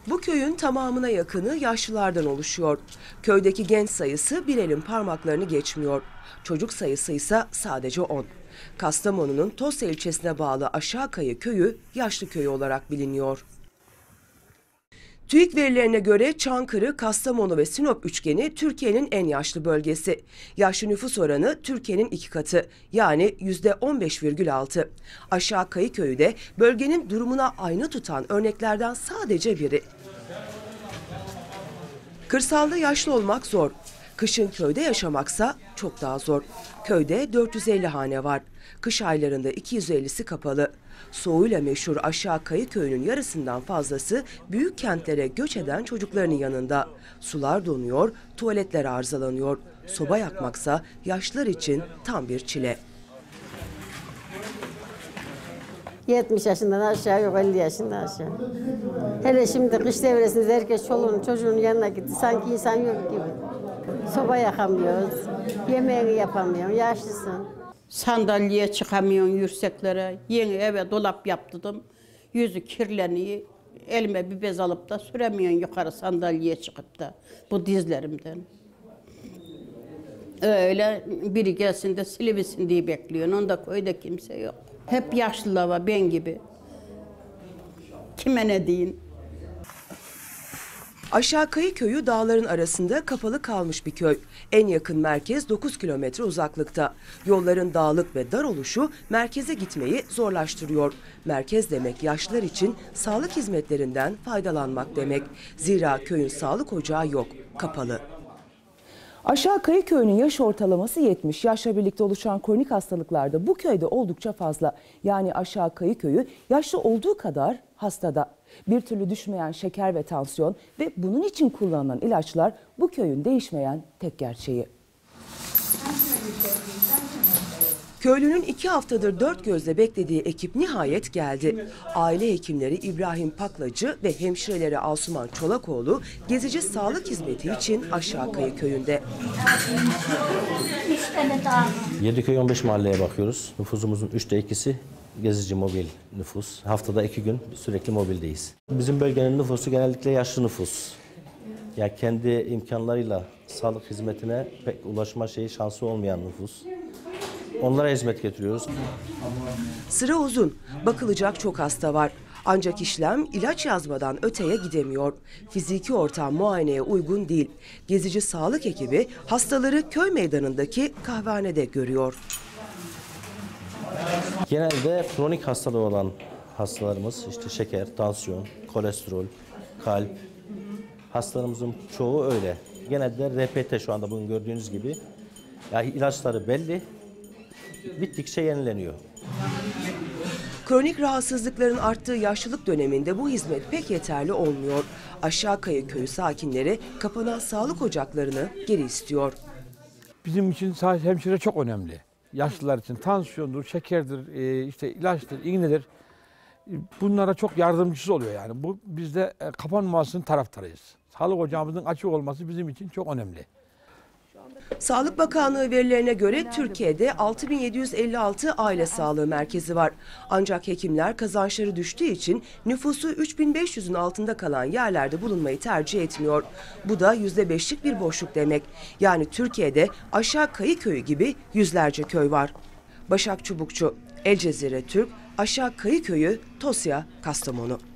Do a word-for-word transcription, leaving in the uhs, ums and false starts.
Bu köyün tamamına yakını yaşlılardan oluşuyor. Köydeki genç sayısı bir elin parmaklarını geçmiyor. Çocuk sayısı ise sadece on. Kastamonu'nun Tosya ilçesine bağlı Aşağıkayı köyü yaşlı köyü olarak biliniyor. TÜİK verilerine göre Çankırı, Kastamonu ve Sinop üçgeni Türkiye'nin en yaşlı bölgesi. Yaşlı nüfus oranı Türkiye'nin iki katı, yani yüzde on beş virgül altı. Aşağıkayı köyü de bölgenin durumuna ayna tutan örneklerden sadece biri. Kırsalda yaşlı olmak zor. Kışın köyde yaşamaksa çok daha zor. Köyde dört yüz elli hane var. Kış aylarında iki yüz ellisi kapalı. Soğuyla meşhur Aşağıkayı köyünün yarısından fazlası büyük kentlere göç eden çocuklarının yanında. Sular donuyor, tuvaletler arızalanıyor. Soba yakmaksa yaşlılar için tam bir çile. yetmiş yaşından aşağı yok, elli yaşından aşağı. Hele şimdi kış devresinde herkes çoluğun çocuğun yanına gitti. Sanki insan yok gibi. Soba yakamıyoruz, yemeğini yapamıyorsun, yaşlısın. Sandalyeye çıkamıyorsun yükseklere. Yeni eve dolap yaptırdım. Yüzü kirleniyor. Elime bir bez alıp da süremiyorsun yukarı sandalyeye çıkıp da bu dizlerimden. Öyle biri gelsin de silibilsin diye bekliyorsun. Onda köyde kimse yok. Hep yaşlılar var ben gibi. Kime ne deyin? Aşağıkayı köyü dağların arasında kapalı kalmış bir köy. En yakın merkez dokuz kilometre uzaklıkta. Yolların dağlık ve dar oluşu merkeze gitmeyi zorlaştırıyor. Merkez demek yaşlılar için sağlık hizmetlerinden faydalanmak demek. Zira köyün sağlık ocağı yok, kapalı. Aşağıkayı köyünün yaş ortalaması yetmiş. Yaşla birlikte oluşan kronik hastalıklar da bu köyde oldukça fazla. Yani Aşağıkayı köyü yaşlı olduğu kadar hastada. Bir türlü düşmeyen şeker ve tansiyon ve bunun için kullanılan ilaçlar bu köyün değişmeyen tek gerçeği. Köylünün iki haftadır dört gözle beklediği ekip nihayet geldi. Aile hekimleri İbrahim Paklacı ve hemşireleri Asuman Çolakoğlu gezici sağlık hizmeti için Aşağıkayı köyünde. yedi köy on beş mahalleye bakıyoruz. Nüfusumuzun üçte ikisi gezici mobil nüfus. Haftada iki gün sürekli mobildeyiz. Bizim bölgenin nüfusu genellikle yaşlı nüfus. Ya yani kendi imkanlarıyla sağlık hizmetine pek ulaşma şeyi şansı olmayan nüfus. Onlara hizmet getiriyoruz. Sıra uzun. Bakılacak çok hasta var. Ancak işlem ilaç yazmadan öteye gidemiyor. Fiziki ortam muayeneye uygun değil. Gezici sağlık ekibi hastaları köy meydanındaki kahvehanede görüyor. Genelde kronik hastalığı olan hastalarımız işte şeker, tansiyon, kolesterol, kalp. Hastalarımızın çoğu öyle. Genelde R P T şu anda bugün gördüğünüz gibi. Yani ilaçları belli. Bittikçe yenileniyor. Kronik rahatsızlıkların arttığı yaşlılık döneminde bu hizmet pek yeterli olmuyor. Aşağıkayı köyü sakinleri kapanan sağlık ocaklarını geri istiyor. Bizim için sadece hemşire çok önemli. Yaşlılar için tansiyondur, şekerdir, işte ilaçtır, iğnedir. Bunlara çok yardımcısı oluyor yani. Bu biz de kapanmasının taraftarıyız. Sağlık ocağımızın açık olması bizim için çok önemli. Sağlık Bakanlığı verilerine göre Türkiye'de altı bin yedi yüz elli altı aile sağlığı merkezi var. Ancak hekimler kazançları düştüğü için nüfusu üç bin beş yüzün altında kalan yerlerde bulunmayı tercih etmiyor. Bu da yüzde beşlik bir boşluk demek. Yani Türkiye'de Aşağıkayı köyü gibi yüzlerce köy var. Başak Çubukçu, El Cezire Türk, Aşağıkayı köyü, Tosya, Kastamonu.